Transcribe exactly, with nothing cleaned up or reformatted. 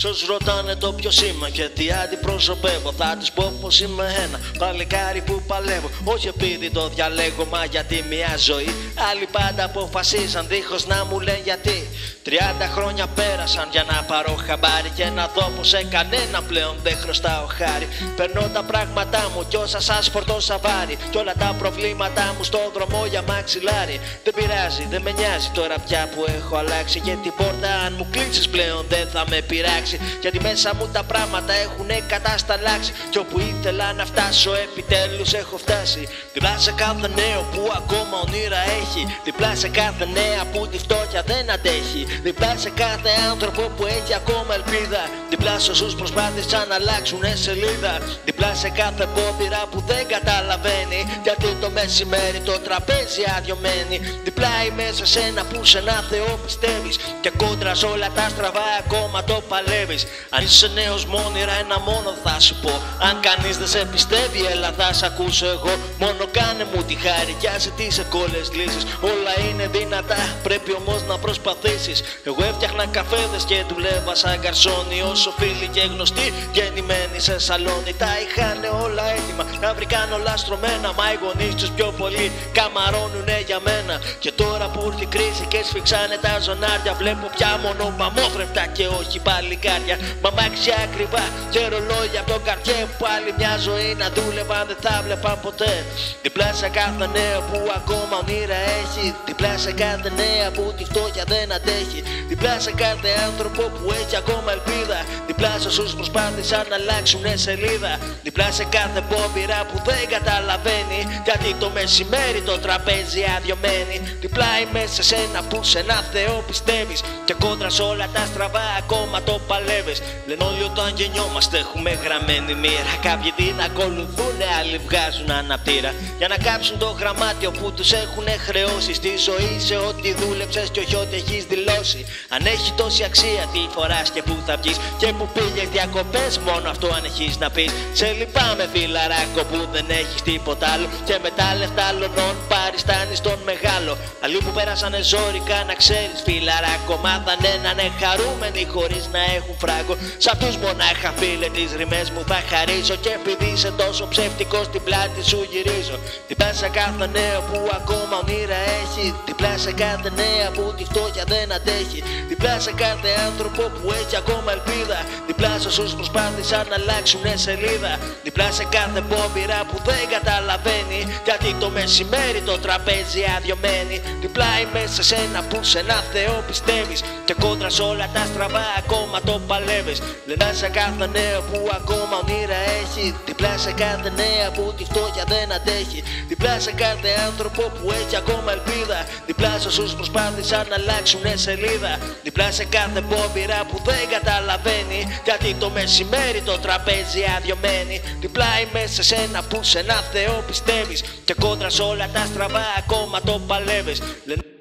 Σ' όσους ρωτάνε το ποιος είμαι και τι αντιπροσωπεύω, θα τους πω πως είμαι ένα παλικάρι που παλεύω. Όχι επειδή το διαλέγω, μα γιατί μια ζωή. Άλλοι πάντα αποφασίζαν δίχως να μου λένε γιατί. Τριάντα χρόνια πέρασαν για να πάρω χαμπάρι και να δω πως σε κανένα πλέον δεν χρωστάω χάρη. Περνώ τα πράγματά μου κι όσα σας φορτώσα βάρη, κι όλα τα προβλήματά μου στον δρόμο για μαξιλάρι. Δεν πειράζει, δεν με νοιάζει τώρα πια που έχω αλλάξει, και την πόρτα αν μου κλείσεις πλέον δεν θα με πειράξει. Γιατί μέσα μου τα πράγματα έχουνε κατασταλάξει, κι όπου ήθελα να φτάσω επιτέλους έχω φτάσει. Διπλά σε κάθε νέο που ακόμα ονείρα έχει, διπλά σε κάθε νέα που τη φτώχεια δεν αντέχει, διπλά σε κάθε άνθρωπο που έχει ακόμα ελπίδα, διπλά σε όσους προσπάθησαν να αλλάξουνε σελίδα, διπλά σε κάθε πόδυρα που δεν καταλαβαίνει γιατί το μεσημέρι το τραπέζι άδειο μένει. Διπλά είμαι σε σένα που σε ένα Θεό πιστεύεις, και κόντρα σ' όλα τα στραβά ακόμα το παλεύεις. Αν είσαι νέος μόνιρα ένα μόνο θα σου πω, αν κανείς δεν σε πιστεύει έλα θα σ' ακούσω εγώ. Μόνο κάνε μου τη χάρη κι άσε τις εύκολες λύσεις, όλα είναι δυνατά πρέπει όμως να προσπαθήσεις. Εγώ έφτιαχνα καφέδες και δουλεύα σαν γκαρσόνι, όσο φίλοι και γνωστοί γεννημένοι σε σαλόνι. Τα είχανε όλα έτοιμα, να βρήκαν όλα στρωμένα, μα οι γονείς τους πιο πολύ καμαρώνουνε για μένα. Και τώρα που ήρθε η κρίση και σφιξάνε τα ζωνάρια, βλέπω πια μόνο παμόθρευτα και όχι παλικάρια. Μαμάξια ακριβά και ρολόγια από το καρτιέ που άλλη μια ζωή να δούλευαν δεν θα βλέπαν ποτέ. Διπλά σε κάθε νέο που ακόμα ονείρα έχει, διπλά σε κάθε νέα που τη φτώχεια δεν αντέχει, διπλά σε κάθε άνθρωπο που έχει ακόμα ελπίδα, διπλά σε όσους προσπάθησαν να αλλάξουνε σελίδα, διπλά σε κάθε πόδυρα που δεν καταλαβαίνει γιατί το μεσημέρι το τραπέζι άδειο μένει. Διπλά είμαι σε σένα που σε ένα Θεό πιστεύεις, και κόντρα σ' όλα τα στραβά ακόμα το παλεύεις. Λένε όλοι όταν γεννιόμαστε έχουμε γραμμένη μοίρα, κάποιοι την ακολουθούνε, άλλοι βγάζουν αναπτήρα για να κάψουν το γραμμάτιο που τους έχουνε χρεώσει στη ζωή, σε ό,τι δούλεψες και όχι ό,τι έχεις δηλώσει. Αν έχει τόση αξία τι φοράς και που θα βγεις, και που πήγες διακοπές, μόνο αυτό αν έχεις να πεις. Σε λυπάμαι φιλαράκο που δεν έχεις τίποτα άλλο, και με τα λεφτά άλλων παριστάνεις τον μεγάλο. Αλλοί που πέρασανε ζόρικα να ξέρεις φιλαράκο, μάθανε να είναι χαρούμενοι χωρίς να έχουν φράγκο. Σ' αυτούς μονάχα φίλε τις ρημές μου θα χαρίσω, και επειδή είσαι τόσο ψεύτικος την πλάτη σου γυρίζω. Διπλά σε κάθε νέο που ακόμα ονείρα έχει, διπλά σε κάθε νέα που τη φτώχεια δεν αντέχει, διπλά σε κάθε άνθρωπο που έχει ακόμα ελπίδα, διπλά σε όσους προσπάθησαν να αλλάξουνε σελίδα, διπλά σε κάθε πόδυρα που δεν καταλαβαίνει γιατί το μεσημέρι το τραπέζι άδειο μένει. Διπλά είμαι σε σένα που σε ένα Θεό πιστεύεις, και κόντρα σ' όλα τα στραβά ακόμα το παλεύεις. Λένε σε κάθε νέο που ακόμα ονείρα έχει, διπλά σε κάθε νέα που τη φτώχεια δεν αντέχει, διπλά σε κάθε άνθρωπο που έχει ακόμα ελπίδα, διπλά σε όσους προσπάθησαν να αλλάξουνε σελίδα, διπλά σε κάθε πόδυρα που δεν καταλαβαίνει γιατί το μεσημέρι το τραπέζι άδειο μένει. Διπλά είμαι σε σένα που σε ένα Θεό πιστεύεις, και κόντρα σ' όλα τα στραβά ακόμα το παλεύεις. Λένε